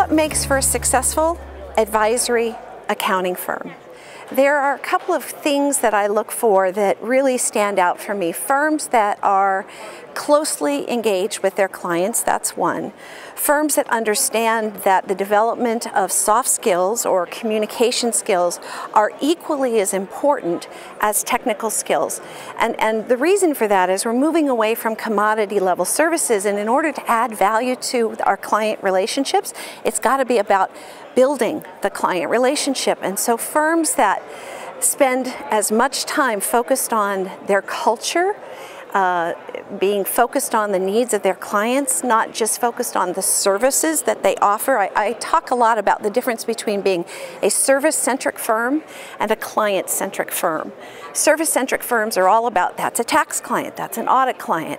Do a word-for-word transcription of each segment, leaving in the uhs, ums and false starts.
What makes for a successful advisory accounting firm? There are a couple of things that I look for that really stand out for me. Firms that are closely engaged with their clients, that's one. Firms that understand that the development of soft skills or communication skills are equally as important as technical skills. And, and the reason for that is we're moving away from commodity level services, and in order to add value to our client relationships, it's got to be about building the client relationship. And so firms that spend as much time focused on their culture, uh, being focused on the needs of their clients, not just focused on the services that they offer. I, I talk a lot about the difference between being a service-centric firm and a client-centric firm. Service-centric firms are all about, that's a tax client, that's an audit client.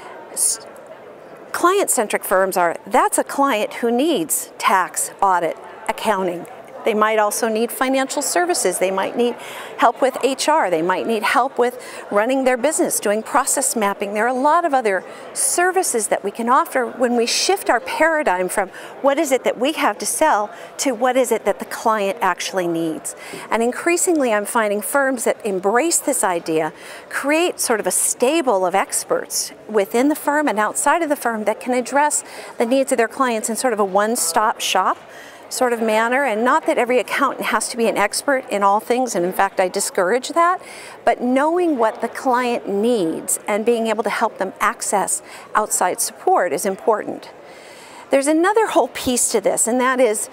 Client-centric firms are, that's a client who needs tax, audit, accounting. They might also need financial services. They might need help with H R. They might need help with running their business, doing process mapping. There are a lot of other services that we can offer when we shift our paradigm from what is it that we have to sell to what is it that the client actually needs. And increasingly I'm finding firms that embrace this idea create sort of a stable of experts within the firm and outside of the firm that can address the needs of their clients in sort of a one-stop shop sort of manner. And not that every accountant has to be an expert in all things, and in fact I discourage that, but knowing what the client needs and being able to help them access outside support is important. There's another whole piece to this, and that is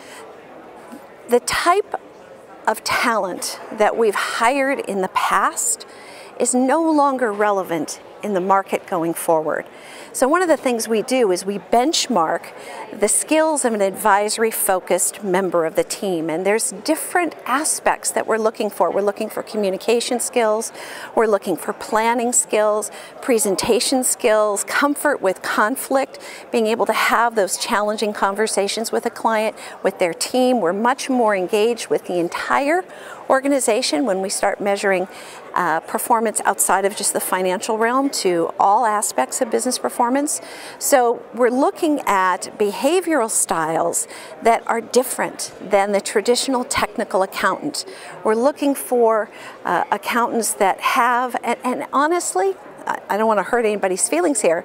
the type of talent that we've hired in the past is no longer relevant in the market going forward. So one of the things we do is we benchmark the skills of an advisory-focused member of the team, and there's different aspects that we're looking for. We're looking for communication skills, we're looking for planning skills, presentation skills, comfort with conflict, being able to have those challenging conversations with a client, with their team. We're much more engaged with the entire organization when we start measuring uh, performance outside of just the financial realm to all aspects of business performance. So we're looking at behavioral styles that are different than the traditional technical accountant. We're looking for uh, accountants that have, and, and honestly, I, I don't want to hurt anybody's feelings here,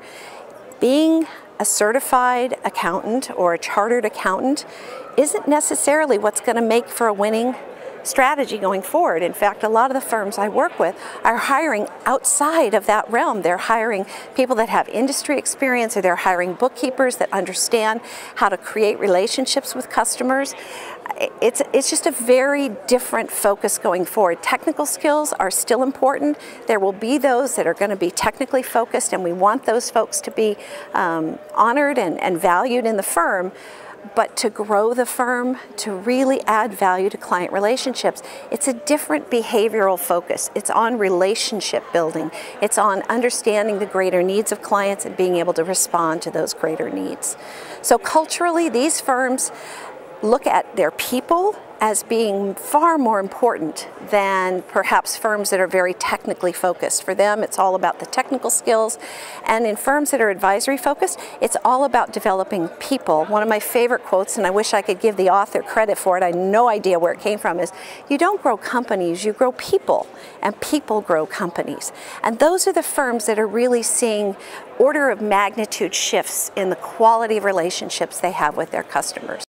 being a certified accountant or a chartered accountant isn't necessarily what's going to make for a winning strategy going forward. In fact, a lot of the firms I work with are hiring outside of that realm. They're hiring people that have industry experience, or they're hiring bookkeepers that understand how to create relationships with customers. It's, it's just a very different focus going forward. Technical skills are still important. There will be those that are going to be technically focused, and we want those folks to be um, honored and, and valued in the firm. But to grow the firm, to really add value to client relationships, it's a different behavioral focus. It's on relationship building. It's on understanding the greater needs of clients and being able to respond to those greater needs. So culturally, these firms look at their people as being far more important than perhaps firms that are very technically focused. For them, it's all about the technical skills. And in firms that are advisory focused, it's all about developing people. One of my favorite quotes, and I wish I could give the author credit for it, I have no idea where it came from, is you don't grow companies, you grow people, and people grow companies. And those are the firms that are really seeing order of magnitude shifts in the quality of relationships they have with their customers.